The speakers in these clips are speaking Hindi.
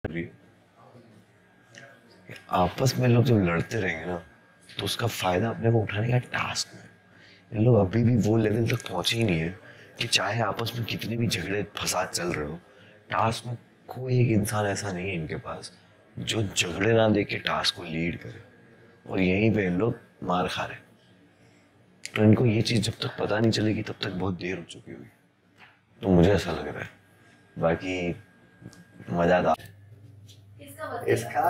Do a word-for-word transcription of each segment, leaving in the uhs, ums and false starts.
आपस में लोग जब लड़ते रहेंगे ना तो उसका फायदा अपने को उठाने का टास्क में इन लोग अभी भी वो लेवल तक पहुंचे ही नहीं है कि चाहे आपस में कितने भी झगड़े फसाद चल रहे हो, टास्क में कोई एक इंसान ऐसा नहीं है इनके पास जो झगड़े ना देख के टास्क को लीड करे, और यहीं पे इन लोग मार खा रहे। तो इनको ये चीज जब तक पता नहीं चलेगी तब तक बहुत देर हो चुकी होगी, तो मुझे ऐसा लग रहा है। बाकी मजा था इसका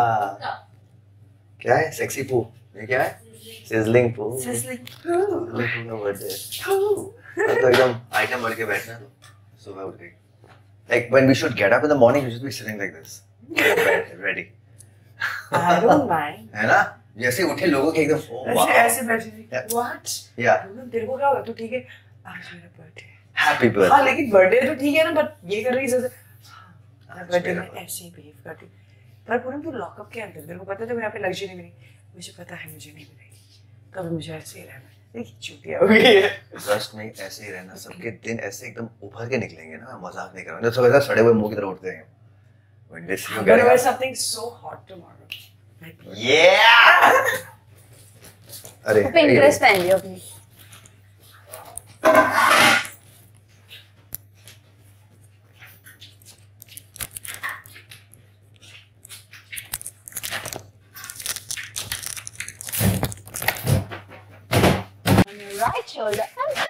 क्या है? सेक्सी पू। ये क्या है? सिजलिंग पू। सिजलिंग सिजलिंग पू का बर्थडे। तो एकदम आइटम बढ़ के बैठना तो सुबह उठ के like when we should get up in the morning, we should be sitting like this in bed ready. I don't mind. है ना? जैसे उठे लोगों के एकदम oh, wow. ऐसे ऐसे बैठे थे what? Yeah. तेरे को क्या हुआ? तू ठीक है? आज मेरा बर्थडे। Happy birthday. हाँ लेकिन बर्थडे तो ठीक है ना, बट ये कर रही है हाँ बर्थडे में ऐसे ही बिहेव करती। पर पूरा तू लॉकअप के अंदर, तेरे को पता था मैं यहाँ पे लग्जरी मिली, मुझे पता है मुझे नहीं मिलेगी, कभी मुझे ऐसे ही रहना। देखिए चूतिया हो गई है। ट्रस्ट में ऐसे ही रहना, सबके दिन ऐसे एकदम उभर के निकलेंगे ना, मजाक नहीं कर रहा हूँ। सब ऐसा सड़े हुए मुंह की तरह उठते हैं। When this you get away something so hot tomorrow. Yeah. अरे पिंक ड्रेस पहन लियो अपनी। Right shoulder.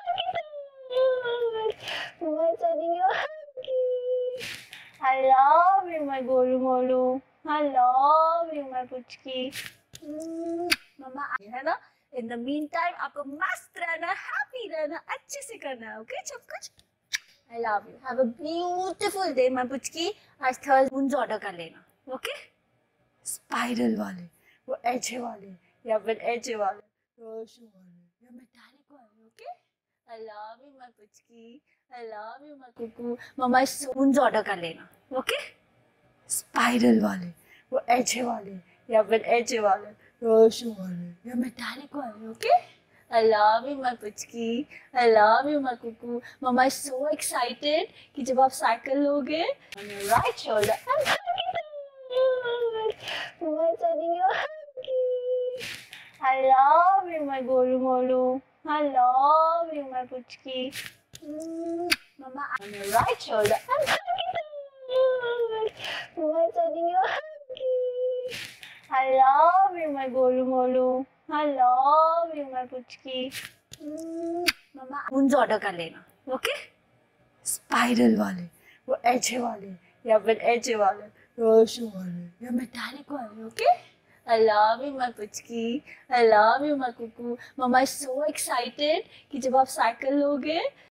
Mama sending you a huggy. I love you, my Golu Molu. I love you, my Puchki. Mama, है ना? In the meantime, आपको मस्त रहना, happy रहना, अच्छे से करना है, okay? सब कुछ. I love you. Have a beautiful day, my Puchki. आज Thursday मुंज order कर लेना, okay? Spiral वाले, वो ऐसे वाले, या फिर ऐसे वाले, रोश वाले, या metallic वाले, okay? I love you, my Puchki. I love you, my cuckoo. Mama मुंज order कर लेना, okay? Spiral वाले, वो ऐसे वाले, या फिर ऐसे वाले, रोश वाले, या metallic वाले, okay? I love you, my Puchki. I love you, my cuckoo. Mama is so excited कि जब आप साइकिल लोगे on your right shoulder. Mama is sending you a huggy. I love you, my Golu Molu. I love you, my Puchki. Mama on your right shoulder. Mama is sending you a huggy. I love you, my Golu Molu. I love you, my Puchki. Mama मुंज order कर लेना, okay? Spiral वाले, वो ऐसे वाले, या फिर ऐसे वाले, रोश वाले, या metallic वाले, okay? I love you, my Puchki. I love you, my cuckoo. Mama is so excited कि जब आप साइकिल लोगे